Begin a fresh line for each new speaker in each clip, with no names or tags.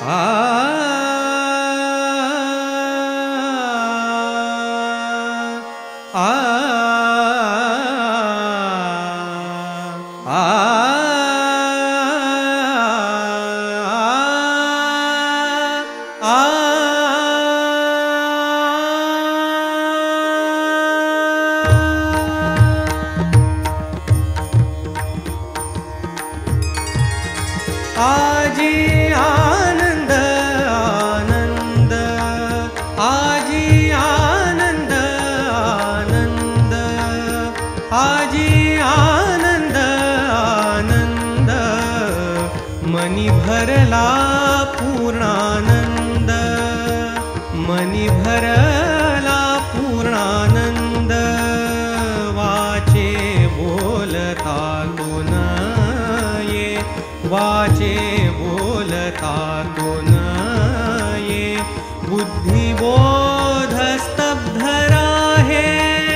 आजी आनंद आनंद, आजी आनंद आनंद, आजी आनंद आनंद, मनी भरला पूर्णानंद, मनी भरला पूर्णानंद, वाचे बोलता तो न ये, वाचे बोलता तो न ये, बुद्धिबोध स्तब्ध राहे,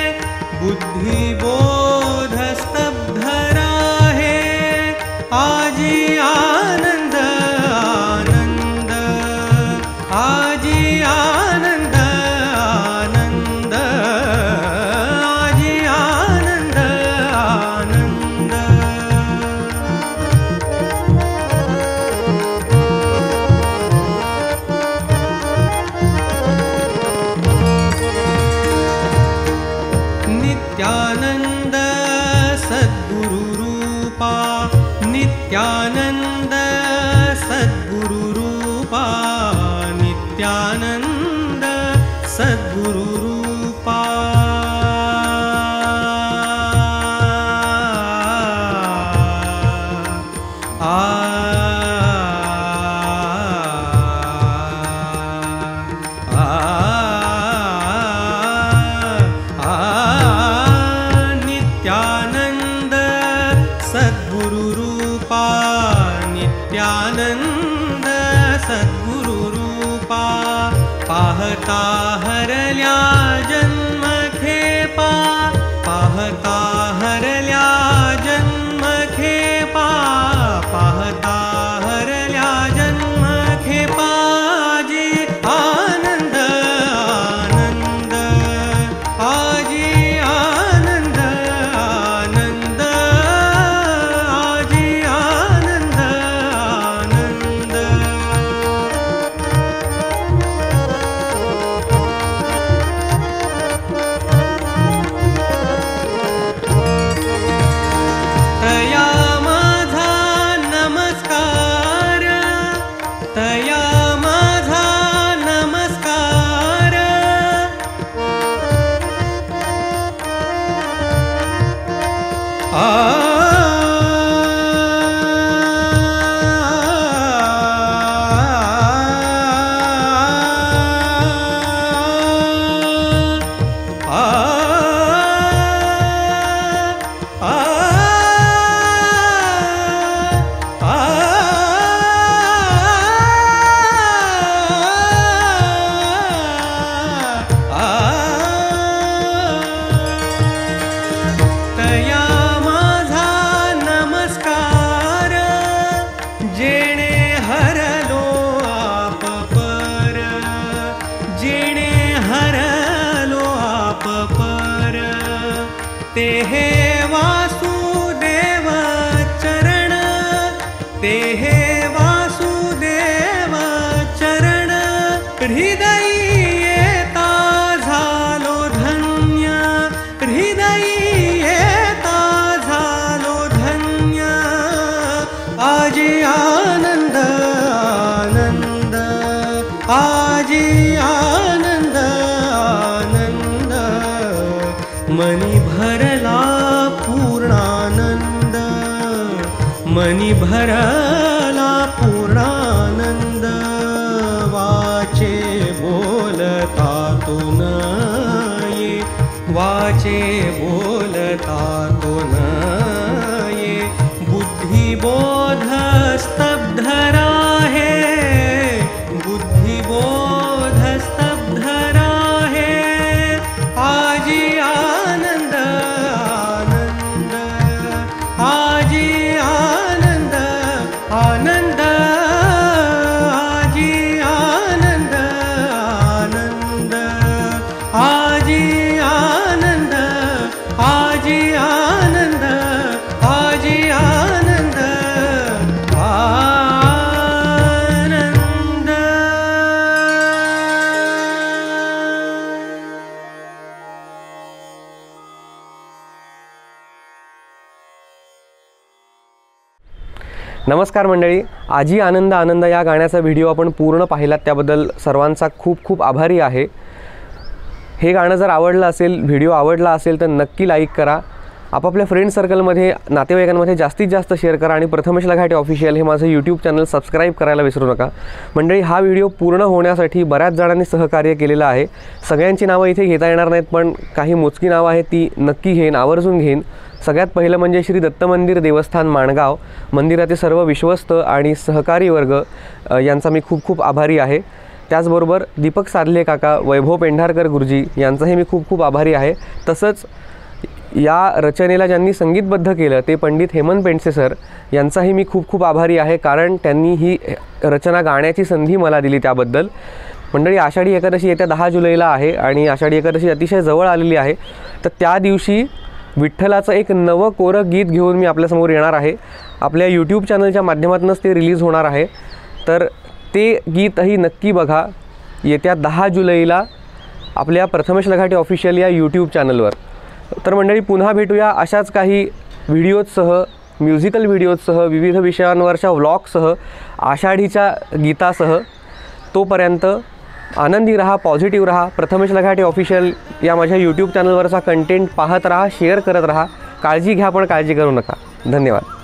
बुद्धिबोध स्तब्ध राहे, आजी आनंद आनंद, आजी आनंद आनंद, आजी आनंद आनंद। नित्यानंद सद्गुरु रूपा, नित्यानंद सद्गुरु रूपा, नित्यानंद सद्गुरु रूपा, नित्यानंद सद्गुरु रूपा, नित्यानंद सद्गुरु रूपा, पाहता हरल्या जन्म खेपा, पाहता हरल्या जन्म खेपा, पाहता हरल्या जन्म खेपा, आजी आनंद आनंद, आजी आनंद आनंद, आजी आनंद आनंद। तया माझा नमस्कार, तया माझा नमस्कार, तया माझा नमस्कार, जेणे हरलो आप पर, जेणे हरलो आप पर, ते हे वासुदेव चरण, ते हे वासुदेव चरण, हृदयी येता झालो धन्य, हृदयी येता झालो धन्य, आजी आनंद आनंद, आजी आनंद आनंद, मनी भरला पूर्णानंद, मनी भरला पूर्णानंद, वाचे बोलता तो न ये, वाचे बोलता तो न ये, बुद्धिबोध स्तब्ध राहे, बुद्धिबोध स्तब्ध राहे, आजी आनंद आनंद, आजी आनंद आनंद, आजी
नमस्कार मंडळी, आजी आनंद आनंद या गाण्याचा व्हिडिओ आपण पूर्ण पाहिलात त्याबद्दल सर्वांचा खूप खूप आभारी आहे। हे गाणं जर आवडलं असेल, व्हिडिओ आवडला असेल तर नक्की लाईक करा, आपापल्या फ्रेंड सर्कलमध्ये नातेवाईकांमध्ये जास्तीत जास्त शेअर करा आणि प्रथमेश लघाटे ऑफिशियल हे माझं यूट्यूब चॅनल सबस्क्राईब करायला विसरू नका। मंडळी, हा व्हिडिओ पूर्ण होण्यासाठी बऱ्याच जणांनी सहकार्य केलेलं आहे। सगळ्यांची नावं इथे घेता येणार नाहीत, पण काही मोजकी नावं आहेत ती नक्की घेईन, आवर्जून घेईन। सगळ्यात पहिलं म्हणजे श्री दत्त मंदिर देवस्थान माणगाव, मंदिराचे सर्व विश्वस्त आणि सहकारी वर्ग यांचा मी खूप खूप आभारी आहे। त्याचबरोबर दीपक साधले काका, वैभव पेंढारकर गुरुजी यांचाही मी खूप खूप आभारी आहे। तसंच या रचनेला ज्यांनी संगीतबद्ध केलं ते पंडित हेमंत पेंडसे सर यांचाही मी खूप खूप आभारी आहे, कारण त्यांनी ही रचना गाण्याची संधी मला दिली त्याबद्दल। मंडळी, आषाढी एकादशी येत्या 10 जुलैला आहे आणि आषाढी एकादशी अतिशय जवळ आलेली आहे, तर त्या दिवशी विठ्ठलाचं एक नवं कोरं गीत घेऊन मी आपल्यासमोर येणार आहे। आपल्या यूट्यूब चॅनलच्या माध्यमातूनच ते रिलीज होणार आहे, तर ते गीतही नक्की बघा येत्या 10 जुलैला आपल्या प्रथमेश लघाटे ऑफिशियल या यूट्यूब चॅनलवर। तर मंडळी, पुन्हा भेटूया अशाच काही व्हिडिओजसह, म्युझिकल व्हिडिओजसह, विविध विषयांवरच्या व्लॉगसह, आषाढीच्या गीतासह। तोपर्यंत आनंदी रहा, पॉझिटिव्ह रहा। प्रथमेश लघाटे ऑफिशियल या माझ्या यूट्यूब चॅनलवरचा कंटेंट पाहत रहा, शेअर करत रहा। काळजी घ्या, पण काळजी करू नका। धन्यवाद।